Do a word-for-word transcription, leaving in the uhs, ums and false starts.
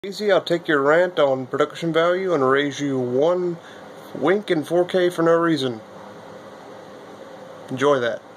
Wheezy, I'll take your rant on production value and raise you one wink in four K for no reason. Enjoy that.